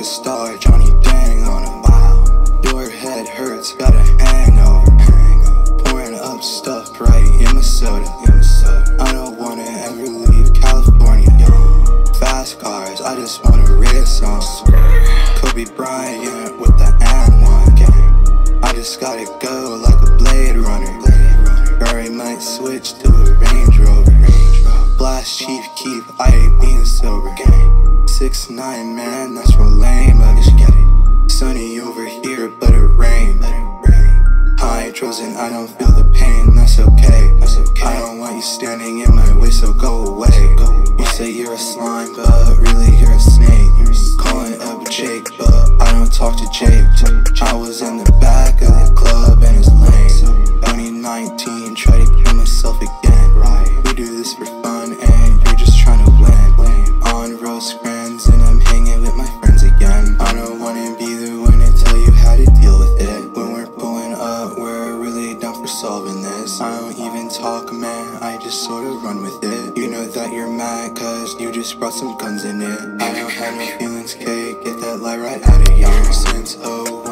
superstar, Johnny Dang on him. Wow. Your head hurts, got a hangover. Pouring up stuff right in my soda. I don't wanna ever leave California. Fast cars, I just wanna race on. Kobe Bryant with the N1. I just gotta go like a Blade Runner. Or I might switch to a Range Rover. Blast Chief Keef, I ain't being sober. 6'9", man, that's real lame. Sunny over here, but it rain. Hydros and I don't feel the pain, that's okay. I don't want you standing in my way, so go away. You say you're a slime, but really you're a snake. Calling up Jake, but I don't talk to Jake. I was in the back of the club and it's lame. 2019, try to kill myself again. We do this for fun and you're just trying to win. On Rosecrans and I'm hanging with my friends again. I don't wanna be the one to tell you how to deal with it. When we're pulling up, we're really down for solving this. I don't even talk, man, I just sorta run with it. You know that you're mad cause you just brought some guns in it. I don't have no feelings, K, get that lie right out of here. Since